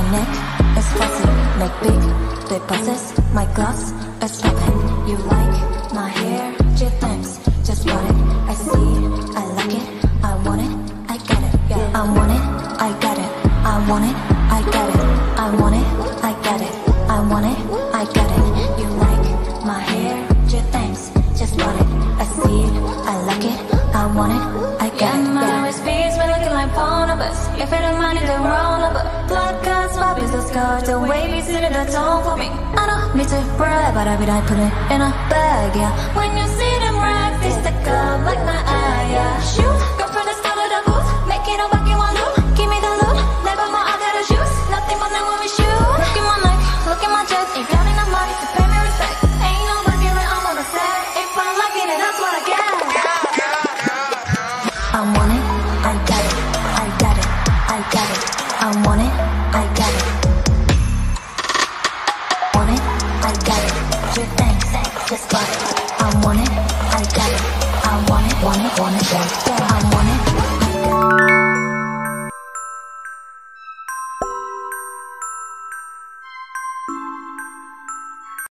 neck is fuzzy, make big deposits. My gloss is popping. You like my hair? Gee, thanks, just bought it. I see it, I like it, I want it, I get it. Yeah, I want it, I got it. I want it, I got it. I want it, I got it. I want it, I got it. You like my hair? Gee, thanks, just bought it. I see it, I like it, I want it, I got it. My speeds been looking like phone numbers. If it ain't money, then roll number. Blood cuts, my business card. The way we sit in the tone for me. I don't need to brag, but I be like put it in a bag, yeah. When you see them racks, they stick up like my eye, yeah. Shoot, go from the start of the booth. Make it all back in one loop. Give me the loot, never more I gotta shoot. Nothing but now when we shoot. Look at my neck, look at my chest. Ain't got enough money to pay me respect. Ain't no bugging when I'm on the set. If I'm liking it, that's what I get. I want it, I got it, I got it, I got it. I want it, I got it. Want it, I got it. Gee, thanks, just got it. I want it, I got it. I want it, want it, want it, want it. I want it.